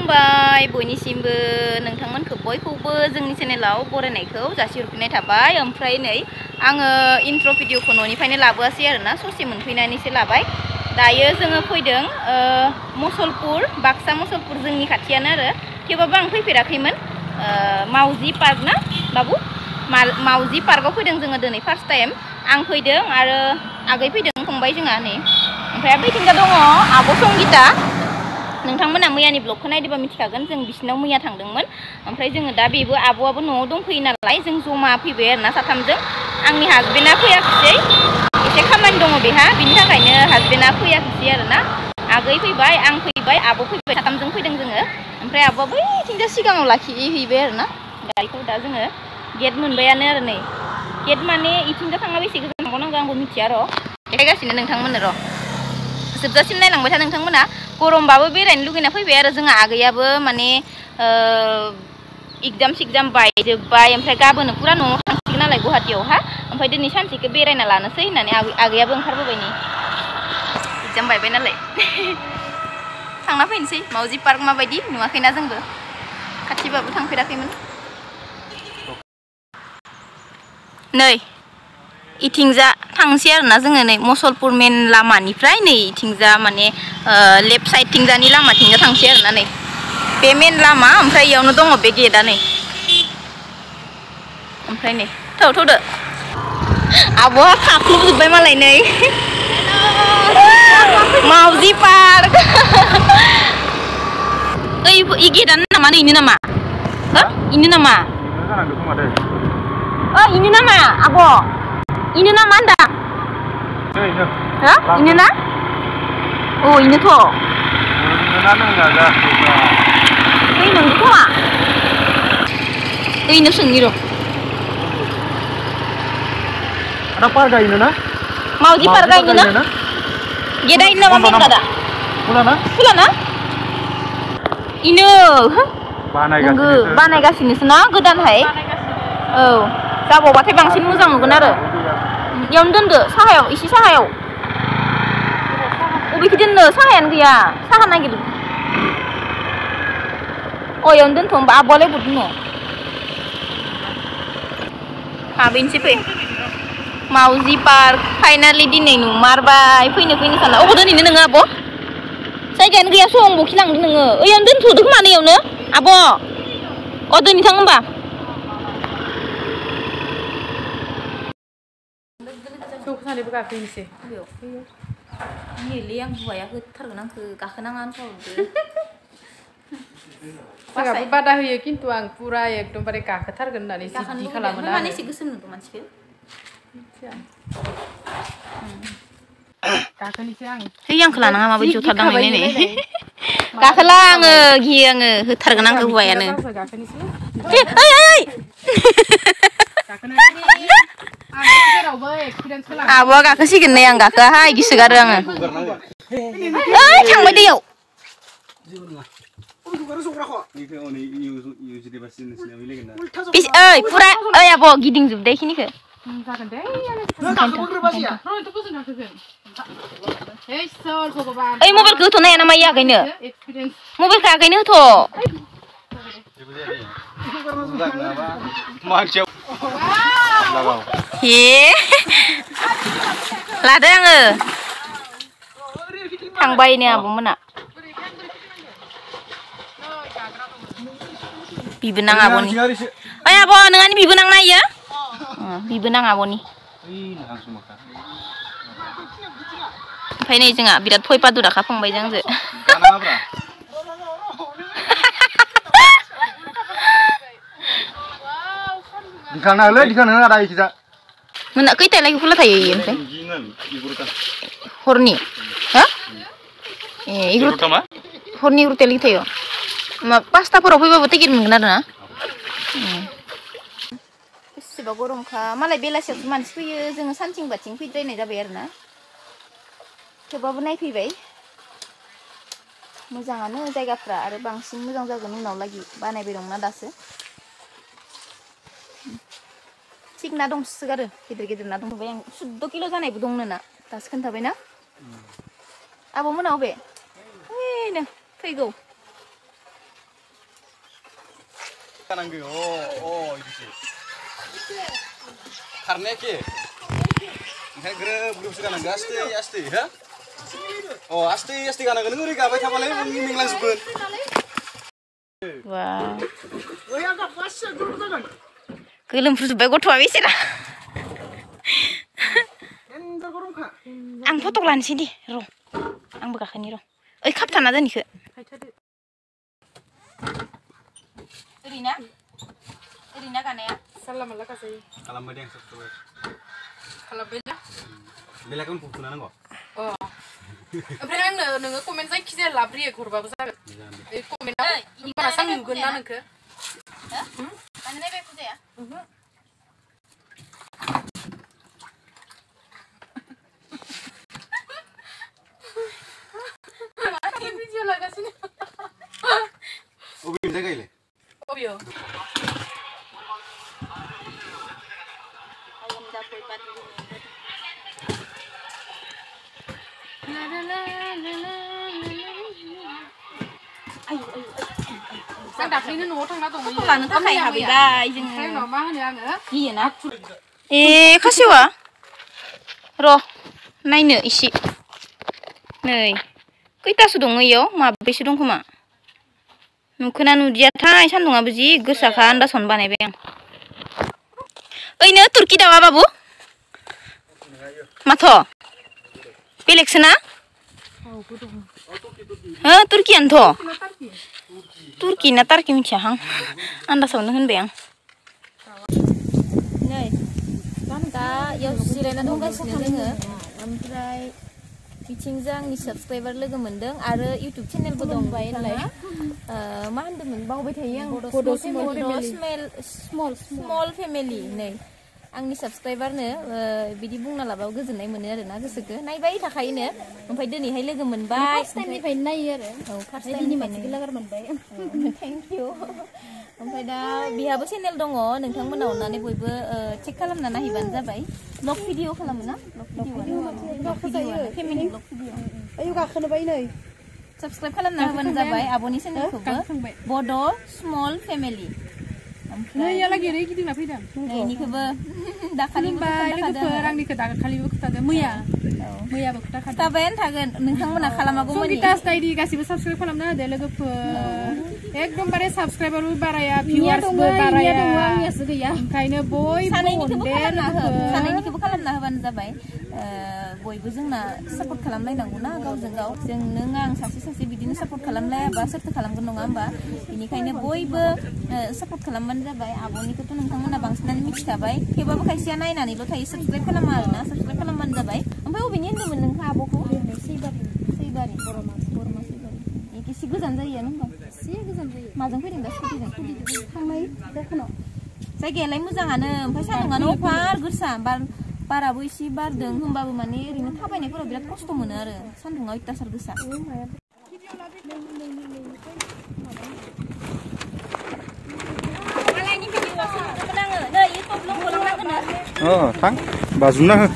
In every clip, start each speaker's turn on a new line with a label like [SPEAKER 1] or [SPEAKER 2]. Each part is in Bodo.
[SPEAKER 1] खुलुमबाय बयनिसिमबो नोंथांमोनखौ बयखौबो जोंनि चेनेलाव बरायनायखौ जासिहरफिननाय थाबाय। ओमफ्राय नै आङो इन्ट्र भिडिअखौ न'निफ्रायनो लाबोआसै आरोना, ससे मोनफैनानैसो लाबाय। दायो जोङो फैदों मुसलपुर, बाक्सा मुसलपुर जोंनि खाथियानो आरो, थेवबाबो आं फैफेराखैमोन। मावजि पार्क ना बाबु, मावजि पार्कआव फैदों जोङो दिनै फार्स्ट टाइम। आं फैदों आरो आगै फैदों, फंबाय जोंहा नै। ओमफ्राय बैथिंजा दङ आब' संगिता। नोंथांमोना मैयानि ब्लगखौ नायदोंबा मिथिखागोन, जों बिसिनाव मैया थांदोंमोन। ओमफ्राय जोङो दा बेबो आब'आबो न'आव दंफैयो नालाय जों जमा फैबाय आरोना साथामजों। आंनि हासबेन्डआ फैयाखिसै, एसे खामानि दङ बेहा, बिनि थाखायनो हासबेन्डआ फैयाखिसै आरोना। आगै फैबाय, आं फैबाय, आब' फैबाय, साथामजों फैदों जोङो। ओमफ्राय आब'आ बैथिंजा सिगाङाव लाखिहैबाय आरोना गारिखौ। दा जोङो गेट मोनबायानो आरो नै। गेट माने इथिंजा थांना बेसे गोजान थांबावनांगौ आंबो मिथिया र', देखायगासिनो नोंथांमोननो र'। जोबजासिम नायलांबाय था नोंथांमोना। गरमबाबो बेरायनो लुगैना फैबाय आरो जोंहा आगैयाबो माने एगजाम सेगजाम बायजोब्बाय। ओमफ्राय गाबोनो फुरा न'आव थांसिगोन नालाय गुवाहाटियावहा। ओमफ्राय दिनै सानसेखौ बेरायना लानोसै होननानै आगैयाबो ओंखारबोबाय नै, एगजाम बायबाय नालाय। थांना फैनोसै मावजि पार्क माबायदि, नुवाखैना जोंबो, खाथिबाबो थांफेराखैमोन। नै इथिंजा थांसै आरोना जोङो नै मुसलपुर मेन लामानिफ्राय नै इथिंजा माने लेफ्ट साइडथिंजानि लामाथिंजा थांसै आरोना नै बे मेन लामा। ओमफ्राय इयावनो दङ बे गेटआ नै। ओमफ्राय नै थौदो आब'आ खाख्लुबजोब्बाय मालाय नै। मावजि पार्क। ओइ गेटआनो नामा, इनो नामा? हो इनो नामा? इनो नामा आब'? इनो नामा होनदां? हो इनो ना? अ इनोथ'। ओइ नंगौ खोमा। ओइनो सोंनि र'।
[SPEAKER 2] ada parga ini na?
[SPEAKER 1] Maujि parga ini na? Geda ini nama main kada? Pula na? Ino. बानायगासिनोसो ना गोदानहाय। औ जाबावबाथाय बांसिन मोजां नुगोन आरो। इयावनो दोनदो साहायाव, एसे साहायाव। अबेखि दोननो, साहायानो गैया, साहा नागिर। इयावनो दोनथ' होमबा, आब'आलाय बहा दोननो? हाबैनोसै फै। मावजि पार्क फाइनालि दिनै नुमारबाय। फैनो सानना अबाव दोनहैनो नोङो आब'? जायगायानो गैया सं, बखि लांदो नोङो? ओइयावनो दोनथ'दो खोमा नैयावनो आब'। दोनहैथां होमबा।
[SPEAKER 2] सानैबो गाखोहैनोसै।
[SPEAKER 1] गियोलै आं, हौवाया होथारगोन आंखौ, गाखोनाङा होनथारहरदो।
[SPEAKER 2] जोंहाबो बादा होयो, खिन्थु आं पुरा एकदमबारे गाखोथारगोन होननानै जिद्दि खालामो ना।
[SPEAKER 1] माने एसे गोसोम नुदों मानसिखौ।
[SPEAKER 2] गाखोनोसै आं।
[SPEAKER 1] है आंखौ लानाङा, माबायदि जथार दांनाय नायनाय। गाखोला आङो, गियो आङो, होथारगोन आंखौ हौवायानो। आब'आ गाखोसिगोन नै, आं गाखोआहाय, गिसोगारो आङो। ओइ थांबाय दैयाव। ओइ पुरा, ओइ आब' गिदिंजोबदो इखिनिखौ। ओइ मबाइलखौ होथ'नो हाया नामा आगैनो? मबाइलखौ आगैनो होथ'। हे लादो आङो। थांबायनो आब'मोना। बिबोनां आब'नि। ओइ आब' नोंहानि बिबोनां ना इयो? बिबोनां आब'नि। ओमफ्राय नै जोंहा बिराद भय पादुराखा फंबायजों आंजो। मोना खैथायालागै खुला थायो इयो ओमफ्राय? हरनि? हो? ए हरनि 11टायालागै थायो। मा 5टाफोराव फैबाबो टिकेट मोनगोन आरो ना? बेसेबा गरमखा, मालाय बेलासियावसो मानसि फैयो, जोङो सानथिंबाथिं फैद्रायनाय जाबाय आरो ना। थेवबाबो नायफैबाय। मोजाङानो जायगाफ्रा, आरो बांसिन मोजां जागोन उनाव लागि, बानायबाय दंना दासो। थिग ना दंसोगारो, गिदिर ना दंथ'बाय। आं 14 किल' जानायबो दंनो ना, दासो खोन्थाबाय ना। आब'मोना अबे? ओइनो फैगौ।
[SPEAKER 3] 가난겨. 이거지. karnek ya. Nggak gerem belum suka nangga asti ya. Oh asti karena kan nguri kapai kapal lagi mengiming langsung.
[SPEAKER 1] Wah.
[SPEAKER 3] Oh ya nggak pas ya guru kan.
[SPEAKER 1] Gelem berubah gue tua wis lah. Ang foto lan sini, Ro. Ang buka kan ni Ro. Kapten ada nih ke? Rina kan ya?
[SPEAKER 2] Salam Allah kasih.
[SPEAKER 3] Kalau beda yang satu.
[SPEAKER 2] Kalau beda?
[SPEAKER 3] Bela kan buku nana kok.
[SPEAKER 2] Oh. Apalagi nengok komen saya kisah labri ya kurba besar. Komen apa? Pasang juga nana ke?
[SPEAKER 1] Hah? Mana nih beku ya?
[SPEAKER 2] Video lah kasih ni.
[SPEAKER 3] Oh bisa kali.
[SPEAKER 2] Oh yo.
[SPEAKER 1] Ayam dapur padu. Ayo.
[SPEAKER 2] Sang dapat ini nol tang nado.
[SPEAKER 1] Foto lan takai habi guys.
[SPEAKER 2] Saya nama ni anga.
[SPEAKER 1] Iya nak. Kasih wa. Ro, naik isi. Nih. Kita sudah ngoyo, mabe sudah kuma. Nukuna nudia thai sandunga buji gusaka anda son bane beng. Ini Turki dawa babu? Mato. Pilek sana? Turki anto. Turki na Turki mincahang. Anda son ngen beng. Nih. Kita yang sirena dong guys ngedengar. Omprai बिथिंजों आंनि सबस्क्राइबार लोगो मोनदों आरो इउटिउब चेनेलबो दं नालाय मा होनदोंमोन बावबाय थायो आं स्मल फेमिलि नै आंनि सबस्क्राइबारनो बिदि बुंना लाबाव गोजोननाय मोनो आरोना गोसोखौ नायबाय थाखायोनो ओमफ्राय दिनैहाय लोगो मोनबाय
[SPEAKER 4] फार्स्ट टाइमनिफ्रायनो नायो आरो
[SPEAKER 1] औ फार्स्ट
[SPEAKER 4] टाइमनि मानसिखौ लोगो मोनबाय
[SPEAKER 1] थेंक इउ ओमफ्राय दा बिहाबो चेनेल दङ नोंथांमोना अननानै बयबो चेक खालामना नायहैबानो जाबाय ब्लग भिडिअ खालामो ना blog video family blog video
[SPEAKER 4] आयु गाखोनोबाय नै
[SPEAKER 1] सबस्क्राइब खालामना होबानो जाबाय आब'नि चेनेलखौबो बड' स्मल फेमिलि
[SPEAKER 2] नै याला गेरै गिदिंना फैदों
[SPEAKER 1] नैनिखौबो दाखालिबो
[SPEAKER 2] लोगोफोर आंनिखौ दाखालिबो खोथादों मैयाबो खोथाखादों
[SPEAKER 1] खोथाबायानो थागोन नोंथांमोना खालामागौमोन
[SPEAKER 2] संगितास डायरी गासिबो साबस्क्राइब खालामना होदो लोगोफोर एकदमबारे साबस्क्राइबारबो बाराया भिउआर्सबो बाराया
[SPEAKER 4] आंनियासो गैया
[SPEAKER 2] ओंखायनो बयबो
[SPEAKER 1] सानैनिखौबो खालामना होबानो जाबाय बयबो जोंना सापर्ट खालामलायनांगौ ना गावजों गाव जों नों आं सासे बिदिनो सापर्ट खालामलायाबा सोरथो खालामगोन नङा होमबा बेनिखायनो बयबो सापर्ट खालामबानो जाबाय आब'निखौथ' नोंथांमोना बांसिनानो मिथिखाबाय थेवबाबो खायसेया नायनानैल' थायो साबस्क्राइब खालामा आरोना साबस्क्राइब खालामबानो जाबाय ओमफ्राय अबेनि होन्दोंमोन नोंहा आब'खौ सैबारि बरमा सैबारि एसे गोजान जायो नों
[SPEAKER 4] एसे गोजान जायो
[SPEAKER 1] माजों फैदों दा स्कुटिजों
[SPEAKER 4] थांनाय दखानाव
[SPEAKER 1] जायगायालाय मोजाङानो ओमफ्राय सान्दुङानो अफार गोसा बाराबो एसे बारदों होमबाबो माने ओरैनो थाबायनायफोराव बिराद खस्थ' मोनो आरो सान्दुङा अयथासार गोसा
[SPEAKER 3] थां बाजुना हो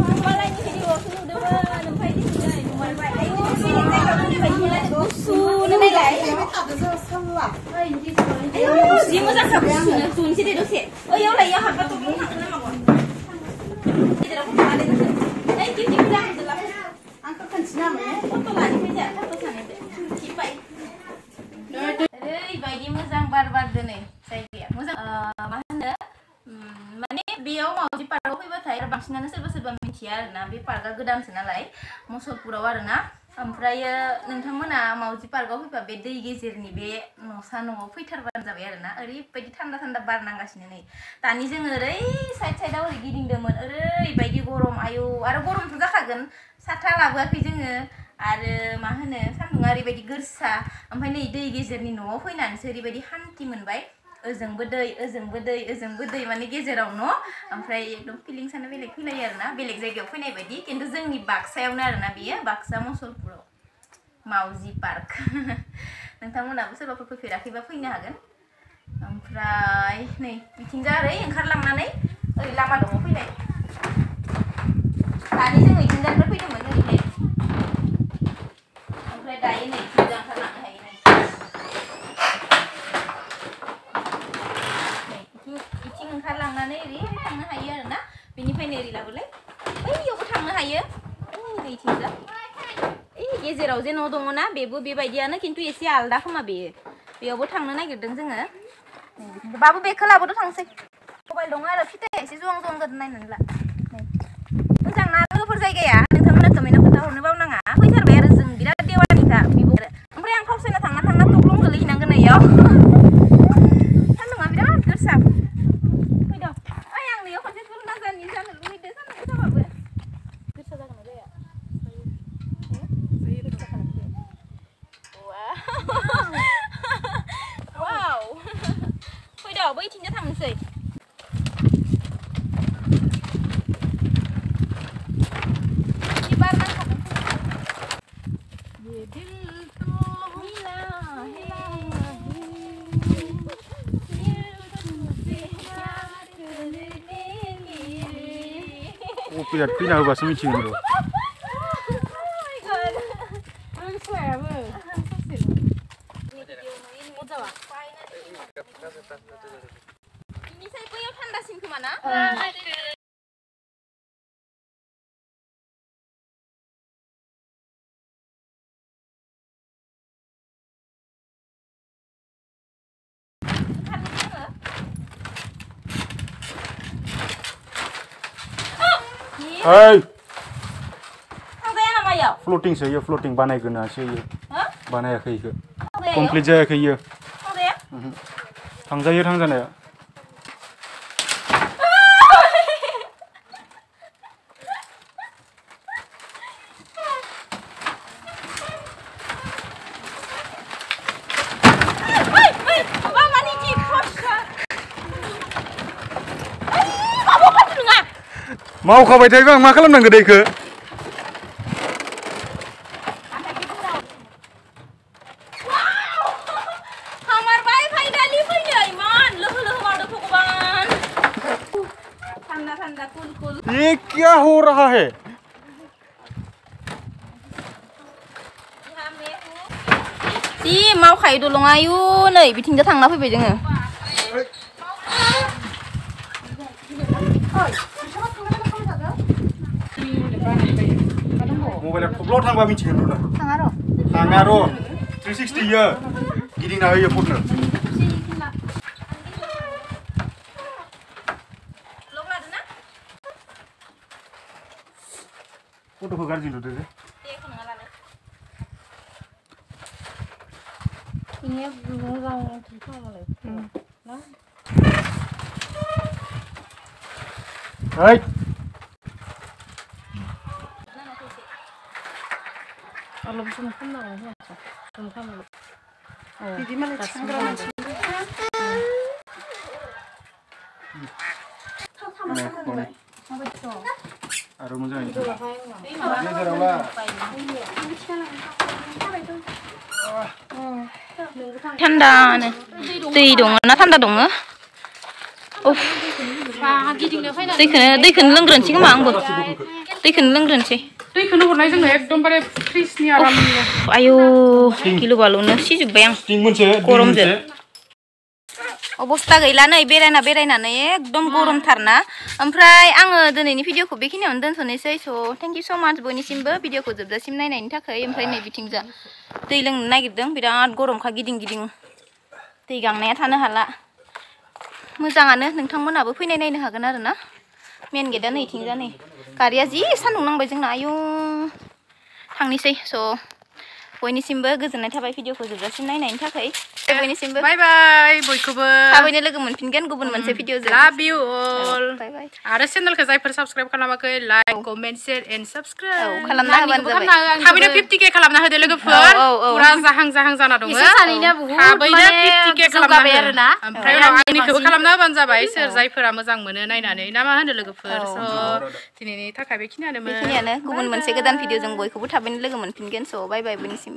[SPEAKER 1] जि मोजां साबसिन सुनसै दे दसे ओयाव लायो हाबा थब्लं थांनो नामागौ गेजेराव फट' लादो नै गिफ्ट जाहोदो ला आंखौ खोन्थिना फट' लानि फैजा फट' सानैदो खिबाय ओरैबायदि मोजां बारदो नै जायगाया मोजां मा होनो माने बेयाव मावजि पार्कआव फैबाथाय बांसिनानो सोरबा मिथिया आरोना बे पार्कआ गोदानसो नालाय मसलपुराव आरोना ओमफ्रायो नोंथांमोना मावजि पार्कआव फैबा बे दै गेजेरनि बे न'सा न'आव फैथारबानो जाबाय आरोना ओरैबायदि थान्दा बार नांगासिनो नै दानि जोङो ओरै साइडआव ओरै गिदिंदोंमोन ओरैबायदि गरम आयौ आरो गरमथ' जाखागोन साथा लाबोआखै जोङो आरो मा होनो सान्दुङा ओरैबायदि गोसा ओमफ्राय नै दै गेजेरनि न'आव फैनानैसो ओरैबायदि शान्ति मोनबाय ओजोंबो दै माने गेजेराव न' ओमफ्राय एकदम फिलिंसानो बेलेग फैलायो आरोना बेलेग जायगायाव फैनाय बायदि खिन्थु जोंनि बाक्सायावनो आरोना बेयो बाक्सा मसलपुराव मावजि पार्क नोंथांमोनाबो सोरबाफोर फैफेराखैबा फैनो हागोन ओमफ्राय नै बिथिंजा ओरै ओंखारलांनानै ओरै लामा दङ फैनाय दानि जों इथिंजानिफ्राय फैदोंमोन ओरैहाय ओमफ्राय दायो नै इथिंजा ओंखारलांनो हायो नै सिनेरि लाबोलाय बैयावबो थांनो हायो नैथिंजा गेजेराव जे न' दङ ना बेबो बेबायदियानो खिन्थु एसे आलदा खोमा बेयावबो थांनो नागिरदों जोङो बाबु बेखौ लाबोद' थांसै मबाइल दङ आरो फिथाइ एसे जं गोदो नायनानै ला मोजां ना लोगोफोर जायगाया नोंथांमोना कमेन्टआव खोन्थाहरनो बावनाङा फैथारबाय आरो जों बिराद देवानिखा बिब' ओमफ्राय आं फावसायना थांना थख्लं गोलैहैनांगोन नैयाव सान्दुङा बिराद गोसा फैद' ओइ आं नैयाव खनसे थुलुंगा जानो लुबैदों सान्दुं गोसाबाबो गोसा जागोन ना जाया वाव फैद' बैथिंजा थांनोसै
[SPEAKER 3] बिराद फैना होबासो मिथिगोन र'
[SPEAKER 1] बिनिफ्राय बैयाव थान्दासिन खोमा ना
[SPEAKER 3] ओइ
[SPEAKER 1] थांजाया नामा इयाव
[SPEAKER 3] फ्लटिंसो इयो फ्लटिं बानायगोनासो इयो बानायाखै इखो
[SPEAKER 1] थांजाया
[SPEAKER 3] कमप्लिट जायाखै इयो
[SPEAKER 1] थांजाया
[SPEAKER 3] थांजायो थांजानाया मावखाबाय थायोबा आं मा खालामनांगौ दैखो
[SPEAKER 1] हामारबाय फाइनालि फैनो इमान लोहो लोहो मावदों भगवान ठंडा ठंडा कुल कुल
[SPEAKER 3] ये क्या हो रहा है
[SPEAKER 1] जि मावखायो दलं आयु नै बिथिंजा थांना फैबाय जोङो
[SPEAKER 3] मबाइला थब्ल' थांबा मिथिगोन र'
[SPEAKER 1] थाङा र'
[SPEAKER 3] 360 इयो गिदिंना होयो फटनो
[SPEAKER 1] लग लादो ना
[SPEAKER 3] फट'खौ गाज्रि नुदो जे
[SPEAKER 1] देखौ नङा लानो
[SPEAKER 4] इनिया मोजां खालामलाय ना
[SPEAKER 3] ओइ
[SPEAKER 4] अलप जों खालामनांगौ जों खालामनांगौ बिदि मालाय थिखांग्रा मानसि
[SPEAKER 3] आरो मोजाङै
[SPEAKER 1] थान्दानो दै दङ ना थान्दा दङ दैखौनो लोंग्रोनोसै खोमा आंबो दैखौनो लोंग्रोनोसै
[SPEAKER 2] दैखौनो हरनाय जोंनो एकदमबारे फ्रिजनि आराम
[SPEAKER 1] आयु गिलु बालुनो सिजोब्बाय आं गरमजों अबस्था गैला नै बेरायनानै एकदम गरमथारना ओमफ्राय आङो दिनैनि भिडिअखौ बेखिनियावनो दोनथ'नोसै स' थेंक इउ स' माच बयनिसिमबो भिडिअखौ जोबजासिम नायनायनि थाखाय ओमफ्राय नै बिथिंजा दै लोंनो नागिरदों बिराद गरमखा गिदिं दै गांनाया थानो हाला मोजाङानो नोंथांमोनाबो फैनाय नायनो हागोन आरो ना मेन गेटआ नैथिंजा नै गारिया जि सान्दुं नांबाय जोंना आयु थांनोसै स' बयनिसिमबो गोजोननाय थाबाय भिडिअखौ जोबजासिम नायनायनि थाखाय बयनिसिमबो
[SPEAKER 2] बाय बाय बयखौबो
[SPEAKER 1] थाबैनो लोगो मोनफिनगोन गुबुन मोनसे भिडिअजों
[SPEAKER 2] लाभ इउ अल
[SPEAKER 1] बाय बाय
[SPEAKER 2] आरो चेनेलखौ जायफोर साबस्क्राइब खालामाखै like comment share and subscribe
[SPEAKER 1] खालामना होबानो जाबाय
[SPEAKER 2] थाबैनो 50k खालामना होदो लोगोफोर पुरा जाहां जाना दङ
[SPEAKER 4] सानैना बहुत
[SPEAKER 2] थाबैनो 50k खालामना
[SPEAKER 4] आरोना
[SPEAKER 2] ओमफ्राय उनाव आंनिखौबो खालामना होबानो जाबाय सोर जायफोरा मोजां मोनो नायनानै ना मा होनो लोगोफोर स' दिनैनि थाखाय बेखिनियानो
[SPEAKER 1] गुबुन मोनसे गोदान भिडिअजों बयखौबो थाबैनो लोगो मोनफिनगोन स' बाय बाय बयनिसिम